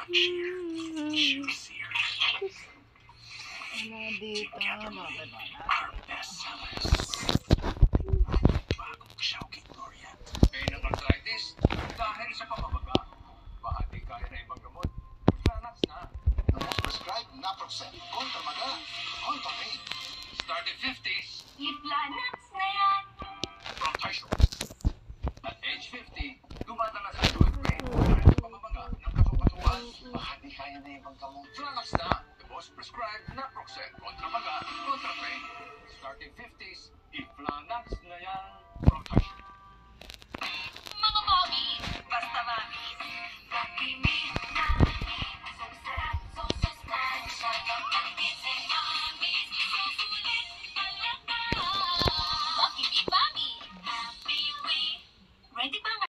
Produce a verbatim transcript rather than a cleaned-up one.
juicier. Ano dito? Together, Bakit ba? our best sellers. Bagong Shawky Gloria. Pain ng arthritis dahil sa pamamaga. Baka di kaya na ibang gamot. Flanax na. The most prescribed naproxen kontra maga, kontra pain. Started fifties I-Flanax na yan! from Taisho. At age fifty, dumadala sa joint pain dahil sa pamamaga ng kasukasuan. Baka di kaya na ibang gamot. Flanax na. The most prescribed naproxen kontra maga, kontra pain. Starting fifties, i-Flanax na yan.